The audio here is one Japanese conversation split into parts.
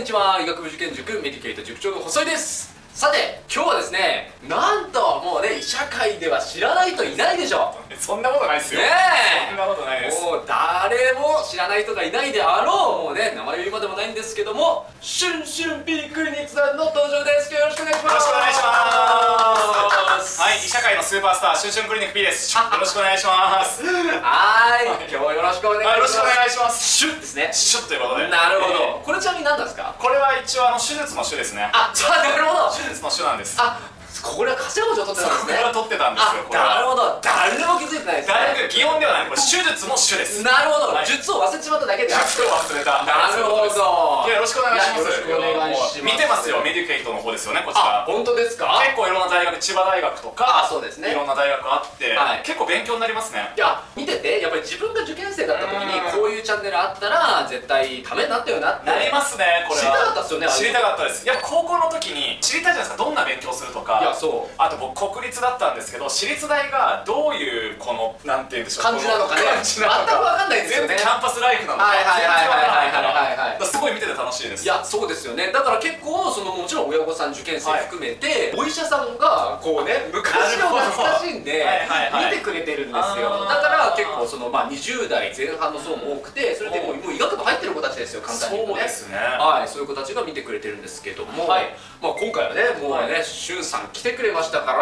にちは。医学部受験塾メディケイト塾長の細井です。さて今日はですね、なんともうね、医者界では知らない人いないでしょ。 そんなことないですよね。そんなことないです。 もう誰も知らない人がいないであろう、もうね、名前を言うまでもないんですけども、シュンシュン P クリニックさんの登場です。よろしくお願いします。 よろしくお願いします。はい、医者界のスーパースターシュンシュンクリニック P です。よろしくお願いします。 はい、今日はよろしくお願いします。 よろしくお願いします。 シュンですね。 シュッということで。 なるほど。これちなみに何なんですか？ これは一応手術の手ですね。 あ、なるほど。 手術の手なんです。 あ、これは稼ぐを取ってたんですね。 これは取ってたんですよ。 なるほど。誰も気づいてないですね。 擬音ではない。これ手術の手です。 なるほど。術を忘れちまっただけで。 術を忘れた。 なるほど。 よろしくお願いします。 よろしくお願いします。 見てますよ。メディケイトの方ですよね、こちら。 本当ですか？ 結構いろんな大学、千葉大学とか、 そうですね。 いろんな大学あって、結構勉強になりますね。 いや、見ててやっぱり自分が受験生だった時にこういうチャンネルあったら絶対ためになったよなって。 なりますね、これは。 知りたかったですよね。 知りたかったです。やっぱ高校の時に知りたいじゃないですか。どんな勉強するとか。 いや、そう。 あと僕国立だったんですけど、私立大がどういうこのなんていうんでしょう、 感じなのかね。全く分かんないですよね。 全然キャンパスライフなのか全然分からないから、すごい見てて楽しいです。 いや、そうですよね。だから結構もちろん親御さん受験生含めてお医者さんがこうね、昔を懐かしんで見てくれてるんですよ。だから結構20代前半の層も多くて、それでもう医学部入ってる子たちですよ、簡単に言うとね。 そうですね。 はい、そういう子たちが見てくれてるんですけども、まあ今回はね、もうね、しゅんさん来てくれましたから、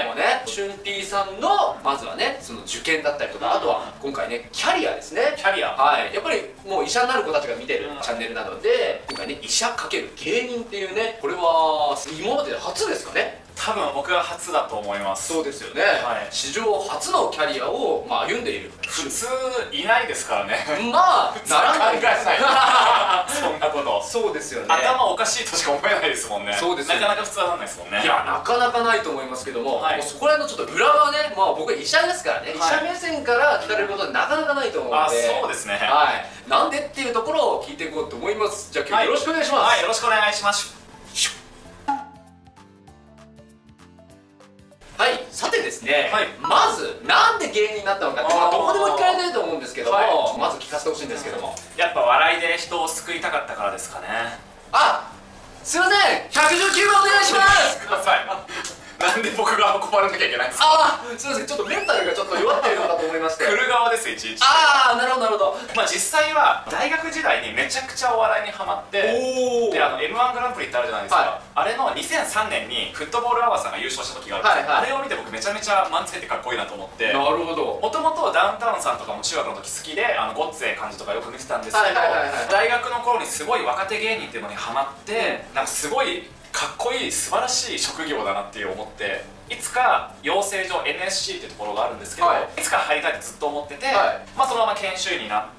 もうね、しゅん P さんのまずはね、その受験だったりとか、あとは今回ね、キャリアですね。 キャリア、 はい、やっぱりもう医者になる子たちが見てるチャンネルなので、今回ね、医者×芸人っていうね、これは今まで初ですかね。 多分僕は初だと思います。 そうですよね。史上初のキャリアを歩んでいる。 普通いないですからね。 まあならない。 考えない。そんなこと。 そうですよね。 頭おかしいとしか思えないですもんね。 そうですよね。 なかなか普通はなんないですもんね。 いや、なかなかないと思いますけども、そこら辺のちょっと裏側ね、僕は医者ですからね、医者目線から聞かれることはなかなかないと思うので。 そうですね。 はい。なんでっていうところを聞いていこうと思います。じゃあ今日よろしくお願いします。 はい、よろしくお願いします。 はい、さてですね、まずなんで芸人になったのかって、どこでも聞かれてると思うんですけども、まず聞かせてほしいんですけども。 やっぱ笑いで人を救いたかったからですかね。 あ、すいません、119番お願いします。 ください。なんで僕が運ばれなきゃいけないんですか。 ああ、すいません、ちょっとメンタルがちょっと弱っているのかと思いまして。 来る側です、いちいち。 ああ、なるほどなるほど。 実際は大学時代にめちゃくちゃお笑いにハマって、でM1 グランプリってあるじゃないですか。あれの2003年にフットボールアワーさんが優勝した時があるんですよ。あれを見て僕めちゃめちゃ漫才ってかっこいいなと思って。 なるほど。もともとダウンタウンさんとかも中学の時好きで、ごっつええ感じとかよく見てたんですけど、大学の頃にすごい若手芸人っていうのにハマって、なんかすごいかっこいい素晴らしい職業だなって思って、いつか養成所 NSC っていうところがあるんですけど、いつか入りたいってずっと思ってて、そのまま研修医になって、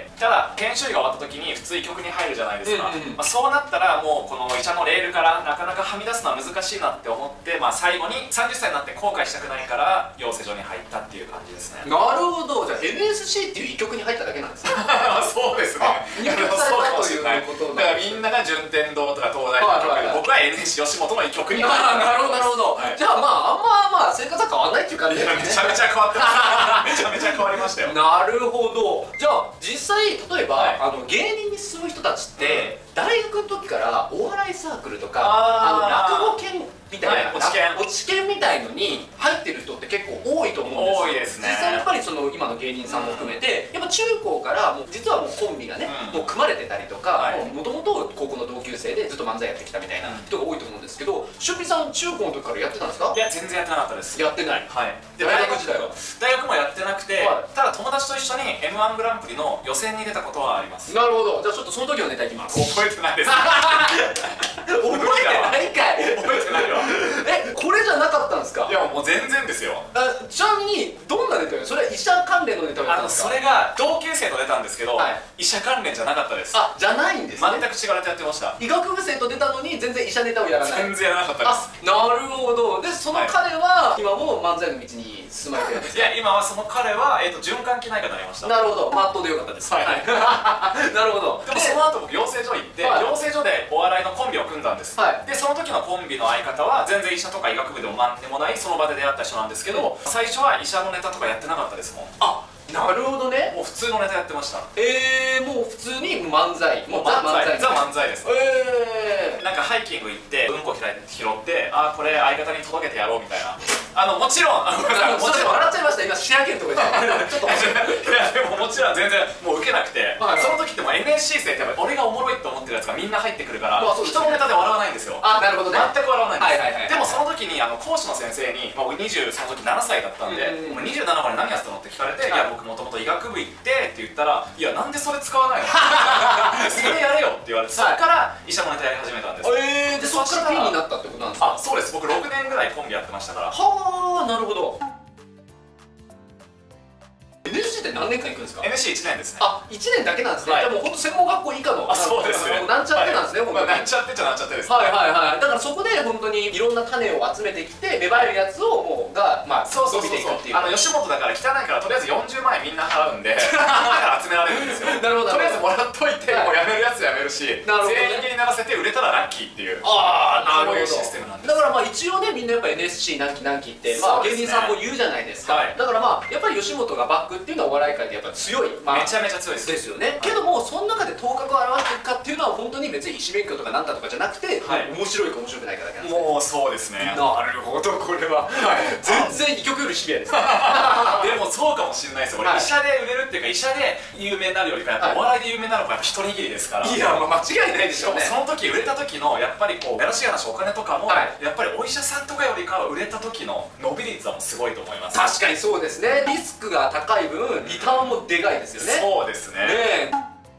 ただ研修医が終わった時に普通医局に入るじゃないですか。そうなったらもうこの医者のレールからなかなかはみ出すのは難しいなって思って、最後に30歳になって後悔したくないから養成所に入ったっていう感じですね。 なるほど。じゃあ NSC っていう医局に入っただけなんですね。 そうですね。 入局されたということだからみんなが順天堂とか東大の医局で、僕は NSC 吉本の医局に入った。 なるほどなるほど。じゃああんま生活は変わんないっていう感じですね。 めちゃめちゃ変わってます。めちゃめちゃ変わりましたよ。 なるほど。じゃあ実際例えば芸人に進む人たちって大学の時からお笑いサークルとか落語研みたいな落ち研みたいのに入ってる人って結構多いと思うんですよ。実際やっぱり今の芸人さんも含めて、やっぱ中高から実はもうコンビがねもう組まれてたりとか、もともと高校の同級生でずっと漫才やってきたみたいな人が多いと思うんですけど、しゅんぴさん中高の時からやってたんですか？ いや、全然やってなかったです。 やってない。 はい。 で大学時代は？ 大学もやってなくて、ただ友達と一緒に M1 グランプリの予選に出たことはあります。 なるほど。じゃあちょっとその時のネタいきます。 覚えてないです。 覚えてないかい。 覚えてないわ。 これじゃなかったんですか？ いや、もう全然ですよ。 ちなみにどんなネタ？それは医者関連のネタをやったんですか？ それが同級生と出たんですけど、医者関連じゃなかったです。 じゃないんですね。 全く違うネタやってました。 医学部生と出たのに全然医者ネタをやらない。 全然やらなかったです。 なるほど。でその彼は今も漫才の道に進まれてるんですか？ いや、今はその彼は循環器内科になりました。 なるほど。まっとうでよかったです。はい。なるほど。 でもその後僕養成所行って、養成所でお笑いのコンビを組んだんです。でその時のコンビの相方は全然医者とか医学部でもなんでもないその場で出会った人なんですけど、最初は医者のネタとかやってなかったですもん。 なるほどね。 もう普通のネタやってました。 もう普通に漫才、もうザ漫才です。 なんかハイキング行ってうんこ拾ってあこれ相方に届けてやろうみたいなもちろんもちろん笑っちゃいました今シェア券とかでちょっと面白いいやでももちろん全然もう受けなくてその時っても NSC 生って俺がおもろいと思ってるやつがみんな入ってくるから人のネタで笑わないんですよ。 あ、なるほどね。 全く笑わないんです。でもその時に講師の先生に僕20その時7歳だったんで「27まで何やってたの?」って聞かれて「いや僕もともと医学部行って」って言ったら「いやなんでそれ使わないの?」それやれよって言われてそっから医者のネタやり始めたんです。 でそっからピンになったってことなんですか？ あ、そうです。僕6年ぐらいコンビやってましたから。 はあ、なるほど。NSC って何年間行くんですか？ NSC1 年ですね。 あ、1年だけなんですね。でも本当専門学校以下の。 あ、そうですね。 なんちゃってなんですね、本当に。 なんちゃってじゃなんちゃってです。 はいはいはい。だからそこで本当にいろんな種を集めてきて芽生えるやつをもうがまあ伸びていくっていう。 吉本だから汚いからとりあえず40万円みんな払うんでだから集められるんですよ。なるほど。とりあえずもらっといてもうやめるやつやめるし全員芸にならせて売れたらラッキーっていう。 ああ、なるほど。 システムなんです。 だからまあ一応ねみんなやっぱ NSC 何期何期ってまあ芸人さんも言うじゃないですか。だからまあやっぱり吉本がバックっていうのはお笑い界でやっぱ強い。 めちゃめちゃ強いですよね。けどもその中で頭角を現していくかっていうのは本当に別に医師免許とかなんだとかじゃなくて面白いか面白くないかだけなんです。 もうそうですね。 なるほど、これは全然医局よりシビアですでもそうかもしれないですよ。俺医者で売れるっていうか医者で有名になるよりかやっぱお笑いで有名になる方がやっぱ一握りですから。 いや間違いないでしょうね。 その時売れた時のやっぱりこうやらしい話お金とかもやっぱりお医者さんとかよりかは売れた時の伸び率はもうすごいと思います。 確かにそうですね。リスクが高い分リターンもでかいですよね。 そうですね。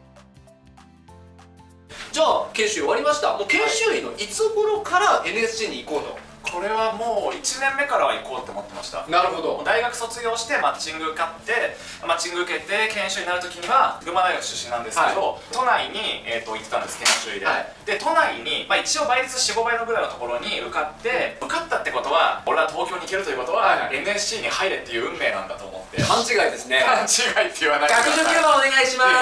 じゃあ研修終わりました。もう研修医のいつ頃から NSC に行こうと？ これはもう1年目からは行こうって思ってました。 なるほど。 大学卒業してマッチング受かってマッチング受けて研修医になる時には群馬大学出身なんですけど、都内に行ってたんです研修医で。で都内に一応倍率 4,5 倍のぐらいのところに受かって受かったってことは俺は東京に行けるということは NSC に入れっていう運命なんだと思って。 勘違いですね。 勘違いって言わないでください。 学助番お願いします。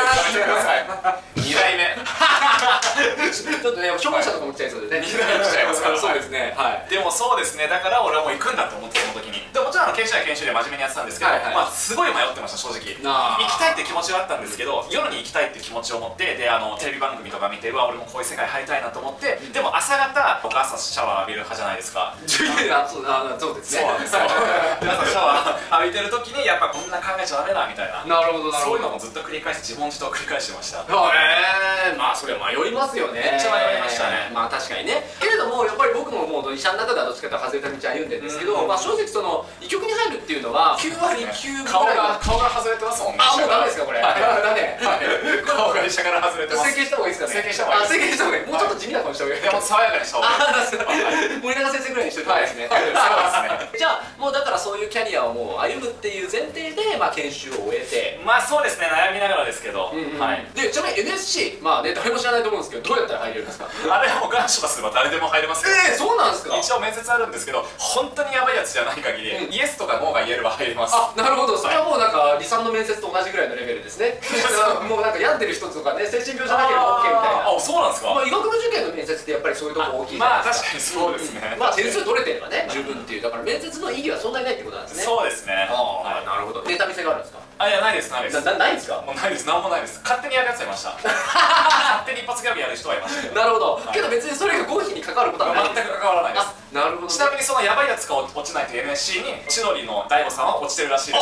やめてください。2代目ちょっとね消防車とかも来ちゃいそうでね。 2代目来ちゃいますから。 そうですね。 でもそうですね。だから俺はもう行くんだと思ってその時に。でもちろん研修医は研修医で真面目にやってたんですけど、すごい迷ってました正直。行きたいって気持ちはあったんですけど夜に行きたいって気持ちを持ってでテレビ番組とか見て俺もこういう世界入りたいなと思って。でも朝方僕朝シャワー浴びる派じゃないですか。 そうですね。 そうなんですよ。朝シャワー浴びてる時にやっぱこんな考えちゃダメだみたいな。 なるほどなるほど。 そういうのもずっと繰り返して自問自答繰り返してました。 まあそれは迷いますよね。 めっちゃ迷いましたね。 まあ確かにね。けれどもやっぱり僕ももう医者の中ではどっちかというと外れた道を歩んでるんですけど、まあ正直その医局に入るっていうのは9割9分ぐらい顔が外れてますもんね。 あ、もうダメですかこれ。ダメ。 顔が医者から外れてます。 整形した方がいいですかね。 整形した方がいい。 整形した方がいい。もうちょっと地味な顔した方がいい。 でも爽やかにした方がいい。 森永先生ぐらいにしといた方がいいですね。そうですね。じゃあもうだからそういうキャリアをもう歩むっていう前提でまあ研修を終えて。 まあそうですね。悩みながらですけど。 でちなみに NSC まあね誰も知らないと思うんですけどどうやったら入れるんですか？ あれも願書出せば誰でも入れますよ。 そうなんですか？ 一応面接あるんですけど本当にやばいやつじゃない限りイエスとかノーが言えれば入れます。 あ、なるほど。それはもうなんか理産の面接と同じぐらいのレベルですね。もうなんか病んでる人とかね精神病じゃなければ OK みたいな。 あ、そうなんですか？ まあ医学部受験の面接ってやっぱりそういうとこ大きいじゃないですか。 まあ確かにそうですね。 まあ点数取れてればね十分っていうだから面接の意義はそんなにないってことなんですね。 そうですね。 ああ、なるほど。ネタ見せがあるんですか？ あ、いやないですないです。 ないんですか？ もうないです。なんもないです。勝手にやるやつはいました。勝手に一発ギャグやる人はいました。 なるほど。けど別にそれが合否に関わることはない。 全く関わらないです。 なるほど。 ちなみにそのヤバいやつが落ちないと NSC に千鳥の大悟さんは落ちてるらしいです。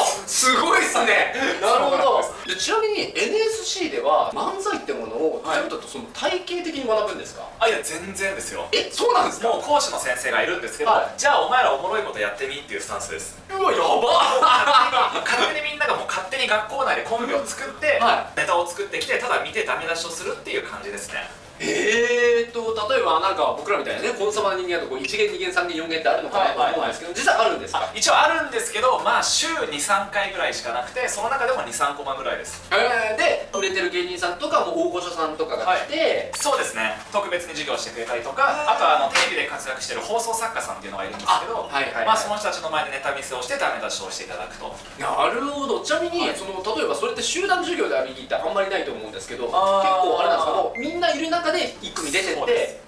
すごいっすね。なるほど。ちなみに NSC では漫才ってものをちゃんとその体系的に学ぶんですか？ あ、いや全然ですよ。 そうなんですか？ もう講師の先生がいるんですけど、じゃあお前らおもろいことやってみっていうスタンスです。 うわ、やば。 勝手にみんながもう勝手に学校内でコンビを作ってネタを作ってきてただ見てダメ出しをするっていう感じですね。 例えばなんか僕らみたいなねコンサバの人間だと1限2限3限4限ってあるのかなと思うんですけど実はあるんですか？ 一応あるんですけどまあ週23回ぐらいしかなくてその中でも23コマぐらいです。 で売れてる芸人さんとかも大御所さんとかが来てそうですね特別に授業してくれたりとかあとテレビで活躍してる放送作家さんっていうのがいるんですけどまあその人たちの前でネタ見せをしてダメ出しをしていただくと。 なるほど。ちなみにその例えばそれって集団授業でありにってあんまりないと思うんですけど結構あれなんですかもうみんないる中で1組出てって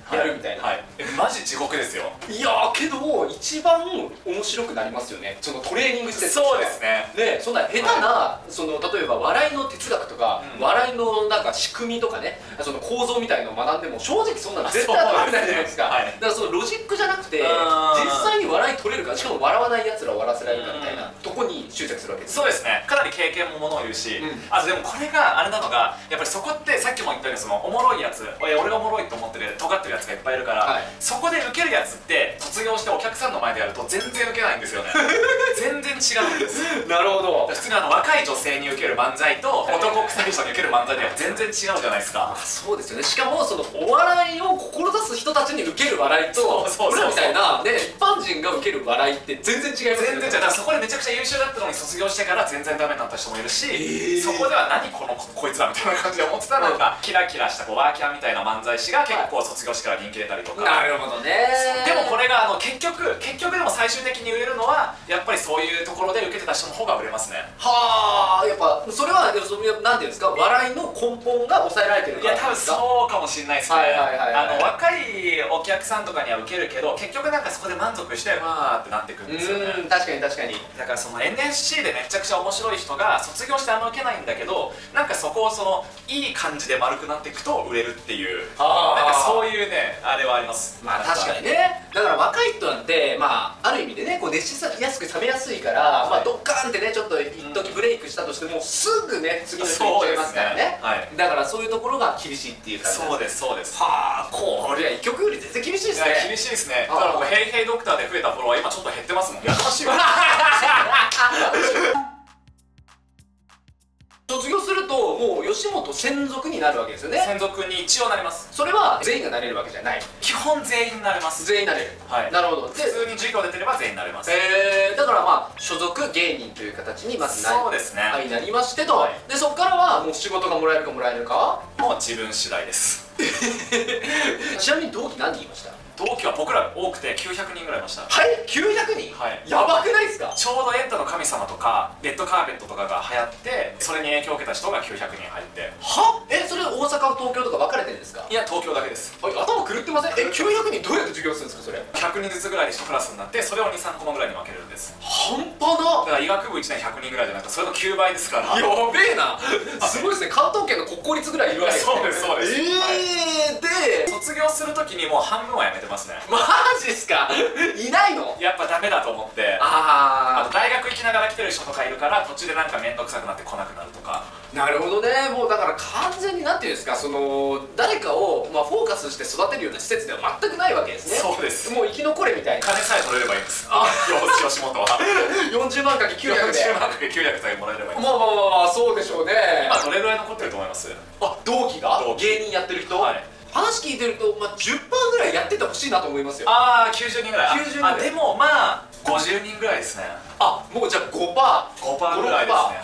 やるみたいな。 マジ地獄ですよ。 いやけど一番面白くなりますよね、そのトレーニングして。 そうですね。 でそんな下手なその例えば笑いの哲学とか笑いのなんか仕組みとかね、その構造みたいのを学んでも正直そんなの絶対当たらないじゃないですか。だからそのロジックじゃなくて実際に笑い取れるか、しかも笑わないやつらを笑わせられるかみたいなとこに執着するわけです。 そうですね。かなり経験もものを言うし、あとでもこれがあれなのがやっぱりそこってさっきも言ったようにそのおもろいやつ、俺がおもろいと思ってる尖ってるやつがいっぱいいるから、そこでウケるやつって卒業してお客さんの前でやると全然ウケないんですよね。全然違うんです。 なるほど。 普通に若い女性にウケる漫才と男臭い人にウケる漫才では全然違うじゃないですか。 そうですよね。しかもそのお笑いを志す人たちにウケる笑いと俺らみたいなね一般人がウケる笑いって全然違いますよね。 全然違う。だからそこでめちゃくちゃ優秀だったのに卒業してから全然ダメになった人もいるし、そこでは何こいつらみたいな感じで思ってたなんかキラキラしたワーキャーみたいな漫才師が結構卒業してから人気出たりとか。 なるほどね。 でもこれが結局でも最終的に売れるのはやっぱりそういうところで受けてた人の方が売れますね。 はあ、やっぱそれはなんていうんですか、笑いの根本が抑えられてるから。 いや多分そうかもしれないですね。若いお客さんとかには受けるけど結局なんかそこで満足してわーってなってくるんですよね。 確かに確かに。 だからその NSC でめちゃくちゃ面白い人が卒業して受けないんだけど、なんかそこをそのいい感じで丸くなっていくと売れるっていう、なんかそういうねあれはあります。 まあ確かにね。だから若い人なんてある意味でねこう熱しやすく冷めやすいから、ドッカーンってねちょっと一時ブレイクしたとしてもすぐね次の人いっちゃいますからね。だからそういうところが厳しいっていう感じ。 そうですそうです。 はあ、これは一曲より全然厳しいですね。 厳しいですね。だから僕ヘイヘイドクターで増えたフォロワー今ちょっと減ってますもん。やかましいわ。卒業するともう吉本専属になるわけですよね。 専属に一応なります。 それは全員がなれるわけじゃない。 基本全員になれます。 全員なれる。なるほど。 普通に授業出てれば全員になれます。 だから所属芸人という形にまずなりましてと。でそこからはもう仕事がもらえるかもらえるかもう自分次第です。 ちなみに同期何人いました？ 同期は僕ら多くて900人ぐらいいました。 はい、900人？やばくないですか？ ちょうどエンタの神様とかレッドカーペットとかが流行ってそれに影響を受けた人が900人入って。 は？それ大阪東京とか分かれてるんですか？ いや東京だけです。 頭狂ってません？900人どうやって授業するんですかそれ ？100人ずつぐらいで1クラスになってそれを2、3コマぐらいに分けるんです。 半端な。 だから医学部1年100人ぐらいじゃなくてそれの9倍ですから。 やべえな。すごいですね。関東圏の国公立ぐらいいるわけですね。 そうですそうです。で卒業する時にもう半分はやめてますね。 マジっすか？いないの？ やっぱダメだと思って。あと大学行きながら来てる人とかいるから途中でなんか面倒くさくなって来なくなるとか。 なるほどね。もうだから完全になんていうんですか、その誰かをフォーカスして育てるような施設では全くないわけですね。 そうです。 もう生き残れみたいな。 金さえ取れればいいんです。吉本は 40万かけ900で 40万かけ900さえもらえればいいんです。 まあそうでしょうね。 今どれぐらい残ってると思います？ 同期が芸人やってる人？話聞いてると、10%ぐらいやっててほしいなと思いますよ。 90人ぐらい。90人ぐらい。でも50人ぐらいですね。 もうじゃあ5%。 5%ぐらい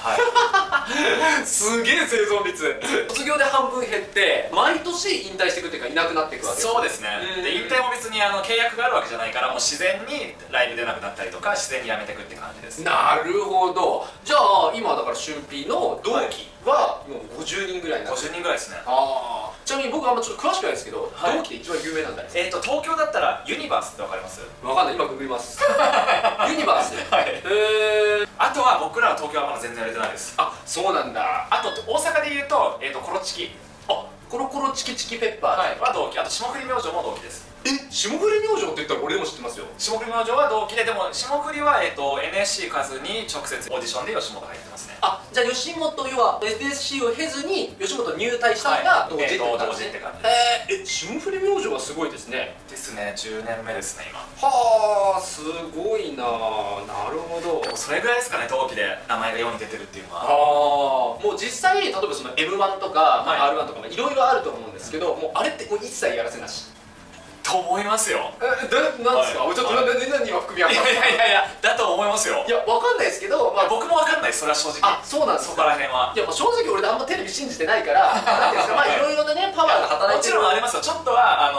ですね。 すげえ生存率。卒業で半分減って毎年引退していくっていうかいなくなっていくわけです。 そうですね。で引退も別に契約があるわけじゃないからもう自然にライブ出なくなったりとか自然に辞めていくって感じです。 なるほど。じゃあ今だから俊平の同期はもう50人ぐらいになってる。 50人ぐらいですね。 ちなみに僕ちょっと詳しくないですけど、同期で一番有名なんだよ。 東京だったらユニバースってわかります？ わかんない。今ググります。ユニバース。 あとは僕らは東京はまだ全然売れてないです。 そうなんだ。 あと大阪で言うとコロチキ。 コロコロチキチキペッパーは同期。あと霜降り明星も同期です。 霜降り明星って言ったら俺でも知ってますよ。 霜降り明星は同期で、でも霜降りはNSC 行かずに直接オーディションで吉本入ってますね。 じゃあ吉本要は NSC を経ずに吉本入隊したのが同時って感じ。霜降り明星はすごいですね。 ですね。10年目ですね今。 はあ、すごいな。なるほど。 それぐらいですかね、同期で名前が世に出てるっていうのは。 もう実際例えばその M1 とか R1 とかいろいろあると思うんですけど、もうあれってもう一切やらせなしと思いますよ。 なんですか？ちょっと何今含み合ったんですか？ いやだと思いますよ。 いやわかんないですけど、 僕もわかんないです。それは正直。 そうなんです。 そこら辺は。 いや正直俺あんまテレビ信じてないから、なんていうんですか、いろいろなねパワーが働いてる。 もちろんありますよ。ちょっとは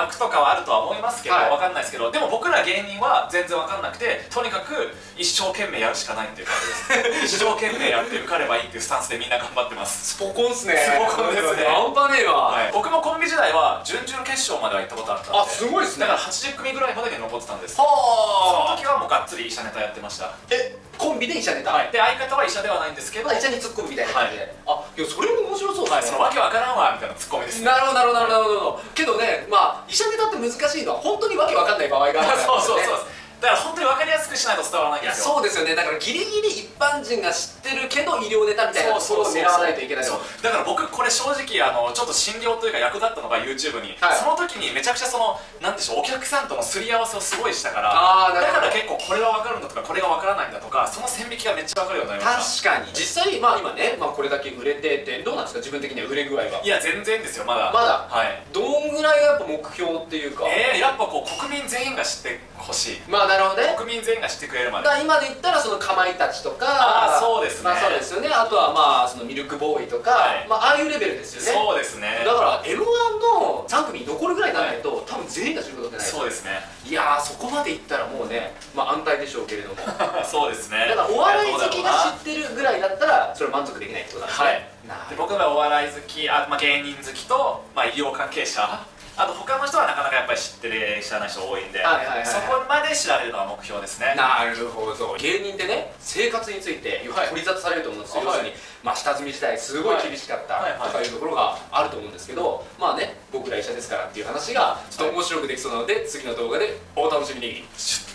枠とかはあるとは思いますけど、分かんないですけど、でも僕ら芸人は全然分かんなくて、とにかく一生懸命やるしかないっていう感じです。一生懸命やって受かればいいっていうスタンスでみんな頑張ってます。 スポコンっすね。 スポコンですね。 半端ねえわ。 僕もコンビ時代は準々決勝までは行ったことあったんで。 あ、すごいですね。 だから80組ぐらいまでに残ってたんです。 はあ。その時はもうがっつり医者ネタやってました。 コンビで医者ネタ。 で相方は医者ではないんですけど、 医者に突っ込むみたいな感じで。あ、いやそれも面白そうですね。 そのわけわからんわみたいなツッコミですね。 なるほどなるほどなるほど。けどね、まあ医者ネタって難しいのは本当にわけわかんない場合があるからね。 そうそうそう。だから本当に分かりやすくしないと伝わらないんですよ。 そうですよね。だからギリギリ一般人が知ってるけど医療ネタみたいなところを狙わないといけない。 だから僕これ正直ちょっと診療というか役立ったのが YouTube に、その時にめちゃくちゃなんでしょう、お客さんとのすり合わせをすごいしたから、だから結構これは分かるんだとかこれが分からないんだとか、その線引きがめっちゃ分かるようになりました。 確かに実際まあ今ね、これだけ売れててどうなんですか、自分的には売れ具合は。 いや全然ですよ、まだ。 はい。どんぐらいがやっぱ目標っていうか。 やっぱこう国民全員が知ってほしい。 まあなるほどね。 国民全員が知ってくれるまで。 今で言ったらそのかまいたちとか、 そうですね。 そうですよね。あとはまあそのミルクボーイとか、ああいうレベルですよね。 そうですね。 だから M1 の3組に残るぐらいにならないと多分全員が知ることってない。 そうですね。 いやー、そこまでいったらもうね、安泰でしょうけれども。 そうですね。 だからお笑い好きが知ってるぐらいだったらそれは満足できないってことなんですね。 で僕らお笑い好き、芸人好きと医療関係者、あと他の人はなかなかやっぱり知らない人多いんで、そこまで知られるのが目標ですね。 なるほど。芸人ってね、生活についてよく取り沙汰されると思うんですよ。要するに下積み時代すごい厳しかったとかいうところがあると思うんですけど、まあね、僕ら医者ですからっていう話がちょっと面白くできそうなので、次の動画でお楽しみに。